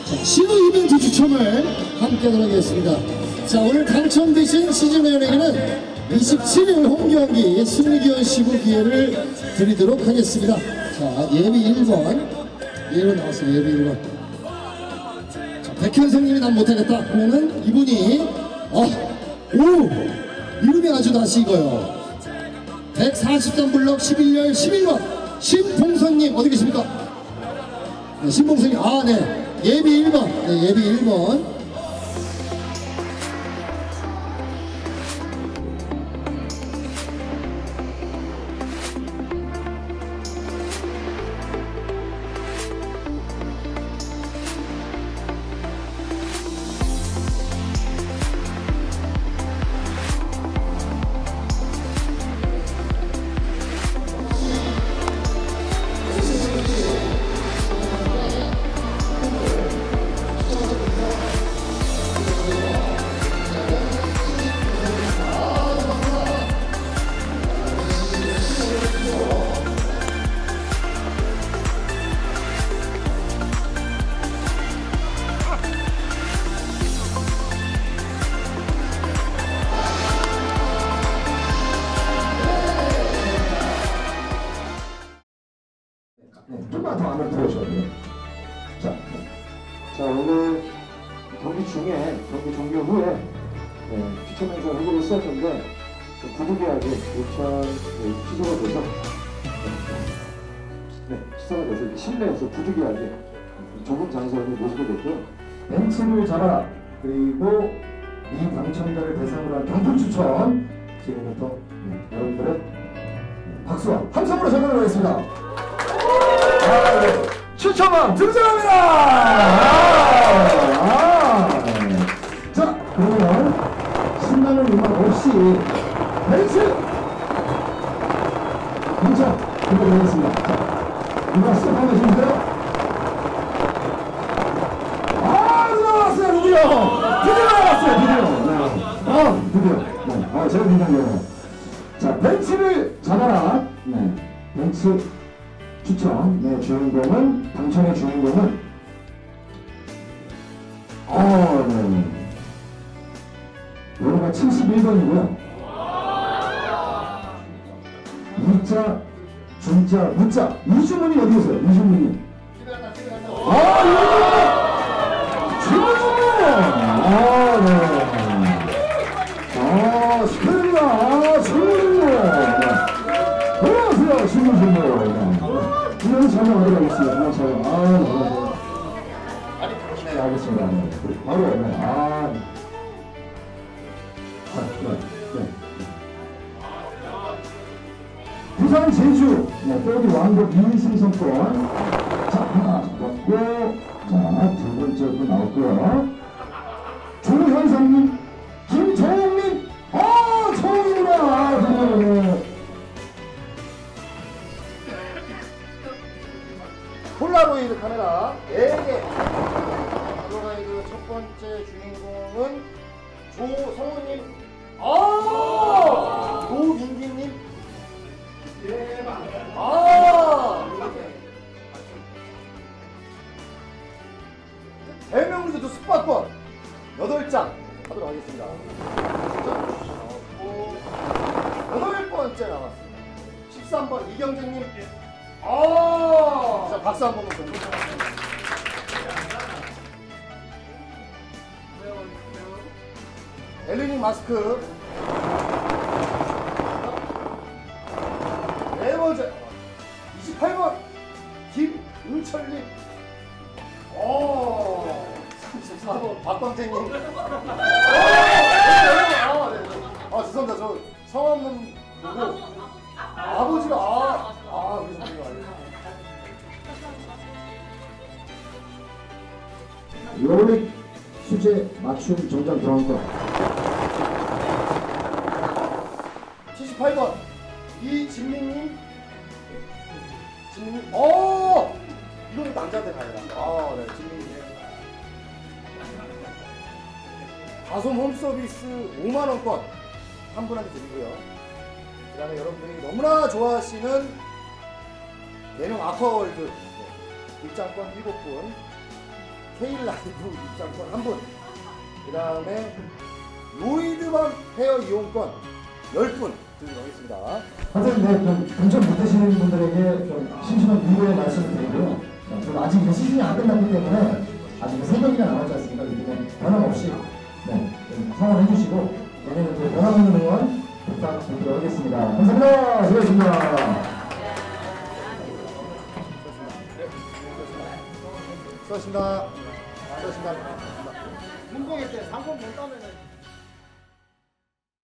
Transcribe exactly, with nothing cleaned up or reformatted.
자, 신우 이벤트 추첨을 함께 하겠습니다. 자, 오늘 당첨되신 시즌회원에게는 이십칠 일 홈경기 승리기원 시구 기회를 드리도록 하겠습니다. 자, 예비 일 번. 예비 나왔어요. 예비 일 번. 자, 백현성님이 난 못하겠다 하면은 이분이, 어, 오! 이름이 아주 낯이 익어요. 백사십삼 블럭 십일 열 십일 번. 신봉선님, 어디 계십니까? 네, 신봉선님, 아, 네. 예비 일 번. 네, 예비 일 번. 좀만 더 안을 들어주셔야 돼요. 자, 자 오늘 경기 중에 경기 종료 후에 네, 추첨 행사 홍보를 했었는데 부득이하게 오천 취소가 돼서 네, 취소가 돼서 실내에서 부득이하게 좁은 장소에 모시게 됐고요. 벤츠를 잡아라 그리고 이 당첨자를 대상으로 한 경품 추첨 지금부터 네, 여러분들의 박수와 함성으로 전달을 하겠습니다. 아, 네. 추첨왕 등장합니다! 아, 아, 네. 자, 그러면 신나는 음악 없이 벤츠 당첨 드리겠습니다. 자, 누가 시작하고 계신데요? 아, 누가 나왔어요, 드디어! 드디어 나왔어요, 드디어! 네. 아, 드디어. 네. 아, 제가 긴장돼요. 자, 벤츠를 잡아라. 네. 벤츠 추첨, 네, 주인공은, 당첨의 주인공은, 어, 네. 번호가 칠십일 번이고요. 이자, 중자, 무자. 이주문이 어디 계세요? 이주문이. 아, 이주문! 주문! 아, 네. 아, 축하드립니다. 아, 주문! 안녕하세요, 주문, 주문. 그냥 설명하도록 하겠습니다. 그냥 설명. 아, 안녕하세요. 네, 알겠습니다. 네. 바로, 네. 아, 네. 아, 네. 네. 부산 제주, 네, 또디 왕복 이 인 승선권. 자, 하나 잡았고, 자, 두 번째 분 나왔고요. 조현상님, 김정욱님, 아, 정욱이구나. 아, 네. 폴라로이드 카메라 네 개. 폴라로이드 첫 번째 주인공은 조성우님, 아, 조민기님, 아, 대명리드 스팟권 여덟 장 하도록 하겠습니다. 여덟 번째 남았습니다. 십삼 번 이경재님. 아, 자, 박수 한 번만 쳐주세요. 엘리닝 마스크. 네 번째 이십팔 번 김은철님. 오, 삼십사 번 박광태님. 아, 네. 아, 죄송합니다. 저 성함은 보고 아버지가 아, 아, 그러셨군요. 요리 수제 맞춤 정장 교환권 칠십팔 번 이진민님. 진민님. 어, 이거는 남자한테 가야 돼. 아, 네, 진민님. 다솜 홈서비스 오만 원권 한 분한테 드리고요. 그 다음에 여러분들이 너무나 좋아하시는 예능 아쿠아월드 네, 입장권 일곱 분, K라이프 입장권 한 분, 그 다음에 로이드밤 헤어 이용권 열 분 드리도록 하겠습니다. 선생님, 네, 좀 당첨 못되시는 분들에게 좀 심심한 유료의 말씀을 드리고요. 좀 아직 이제 시즌이 안 끝났기 때문에 아직 세 경기가 남았지 않습니까? 이번에 변함없이 네, 성원해 주시고 내년에 또 변함없는 응원 부탁드리도록 하겠습니다. 감사합니다. 수고하셨습니다. 수고하셨습니다. 수고하셨습니다. 문공일 때 상품 못 따면은